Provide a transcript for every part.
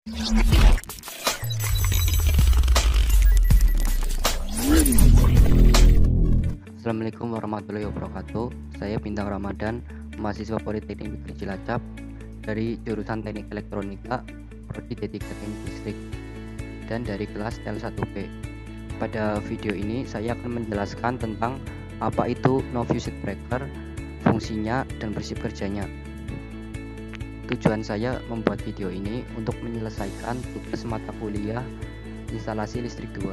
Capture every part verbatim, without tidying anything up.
Assalamualaikum warahmatullahi wabarakatuh. Saya Bintang Ramadan, mahasiswa Politeknik Negeri Cilacap dari jurusan Teknik Elektronika, prodi D tiga Teknik Listrik, dan dari kelas T L satu B. Pada video ini saya akan menjelaskan tentang apa itu no fuse breaker, fungsinya, dan prinsip kerjanya. Tujuan saya membuat video ini untuk menyelesaikan tugas mata kuliah instalasi listrik dua.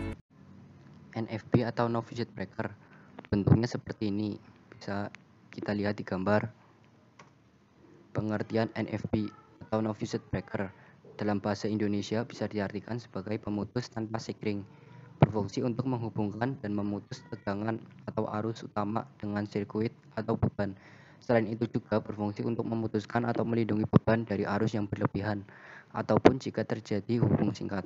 N F B atau no fuse breaker bentuknya seperti ini, bisa kita lihat di gambar. Pengertian N F B atau no fuse breaker dalam bahasa Indonesia bisa diartikan sebagai pemutus tanpa sekring, berfungsi untuk menghubungkan dan memutus tegangan atau arus utama dengan sirkuit atau beban. Selain itu juga berfungsi untuk memutuskan atau melindungi beban dari arus yang berlebihan ataupun jika terjadi hubung singkat.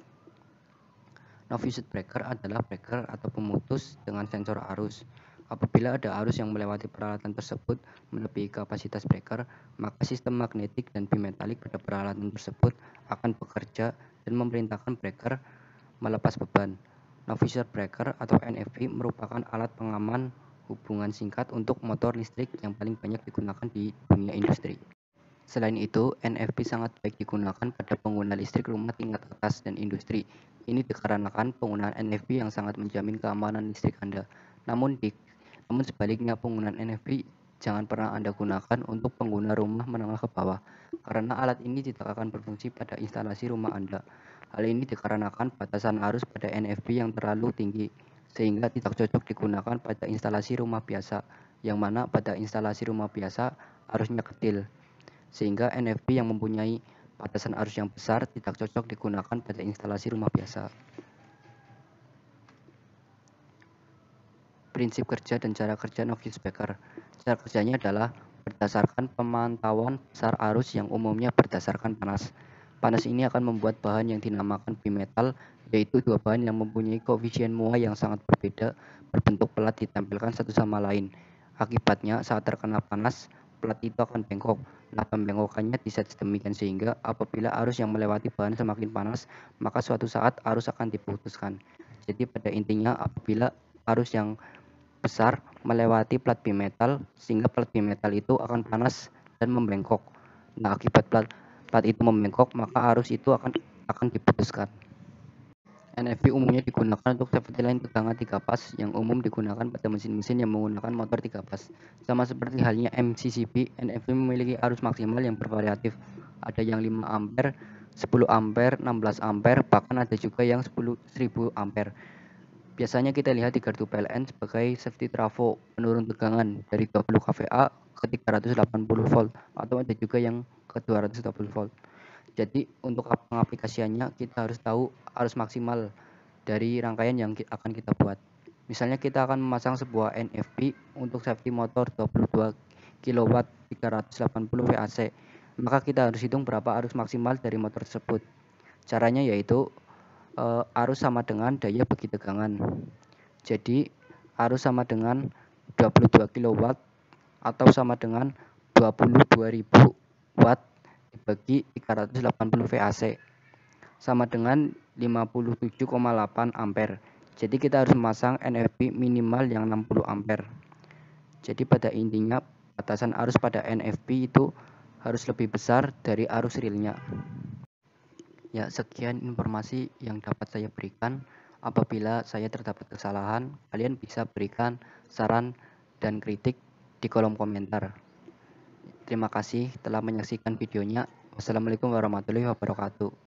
No fuse breaker adalah breaker atau pemutus dengan sensor arus. Apabila ada arus yang melewati peralatan tersebut melebihi kapasitas breaker, maka sistem magnetik dan bimetalik pada peralatan tersebut akan bekerja dan memerintahkan breaker melepas beban. No fuse breaker atau N F B merupakan alat pengaman hubungan singkat untuk motor listrik yang paling banyak digunakan di dunia industri. Selain itu, N F B sangat baik digunakan pada pengguna listrik rumah tingkat atas dan industri. Ini dikarenakan penggunaan N F B yang sangat menjamin keamanan listrik Anda. Namun, di, namun sebaliknya, penggunaan N F B jangan pernah Anda gunakan untuk pengguna rumah menengah ke bawah, karena alat ini tidak akan berfungsi pada instalasi rumah Anda. Hal ini dikarenakan batasan arus pada N F B yang terlalu tinggi, sehingga tidak cocok digunakan pada instalasi rumah biasa, yang mana pada instalasi rumah biasa arusnya kecil, sehingga N F B yang mempunyai batasan arus yang besar tidak cocok digunakan pada instalasi rumah biasa. Prinsip kerja dan cara kerja no fuse breaker. Cara kerjanya adalah berdasarkan pemantauan besar arus yang umumnya berdasarkan panas. Panas ini akan membuat bahan yang dinamakan bimetal, yaitu dua bahan yang mempunyai koefisien Moa yang sangat berbeda, berbentuk pelat ditempelkan satu sama lain. Akibatnya, saat terkena panas, pelat itu akan bengkok. Nah, pembengkokannya diset sedemikian sehingga apabila arus yang melewati bahan semakin panas, maka suatu saat arus akan diputuskan. Jadi pada intinya, apabila arus yang besar melewati plat bimetal, sehingga plat bimetal itu akan panas dan membengkok. Nah, akibat plat plat itu membengkok, maka arus itu akan akan diputuskan. N F B umumnya digunakan untuk safety line tegangan tiga pas yang umum digunakan pada mesin-mesin yang menggunakan motor tiga pas. Sama seperti halnya M C C B, N F B memiliki arus maksimal yang bervariatif. Ada yang lima ampere, sepuluh ampere, enam belas ampere, bahkan ada juga yang sepuluh ribu ampere. Biasanya kita lihat di gardu P L N sebagai safety trafo penurun tegangan dari dua puluh kVA ke tiga ratus delapan puluh volt, atau ada juga yang ke dua ratus dua puluh volt. Jadi untuk pengaplikasiannya kita harus tahu arus maksimal dari rangkaian yang akan kita buat. Misalnya kita akan memasang sebuah N F B untuk safety motor dua puluh dua kilowatt tiga ratus delapan puluh volt A C, maka kita harus hitung berapa arus maksimal dari motor tersebut. Caranya yaitu Uh, arus sama dengan daya bagi tegangan. Jadi arus sama dengan dua puluh dua kilowatt atau sama dengan dua puluh dua ribu watt dibagi tiga ratus delapan puluh volt A C sama dengan lima puluh tujuh koma delapan ampere. Jadi kita harus memasang N F B minimal yang enam puluh ampere. Jadi pada intinya batasan arus pada N F B itu harus lebih besar dari arus realnya. Ya, sekian informasi yang dapat saya berikan. Apabila saya terdapat kesalahan, kalian bisa berikan saran dan kritik di kolom komentar. Terima kasih telah menyaksikan videonya. Wassalamualaikum warahmatullahi wabarakatuh.